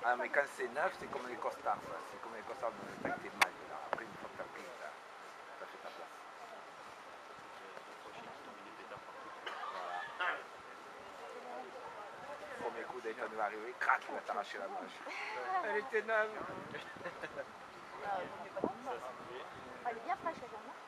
Ah, mais quand c'est neuf, c'est comme les costards, ça. C'est comme les costards de tactile mag, là. Après, une fois que t'as pris, t'as fait ta place. Voilà. Premier coup d'Ethan va arriver, crac, il va t'arracher la manche. Elle était neuve. Elle est bien fraîche, elle, non?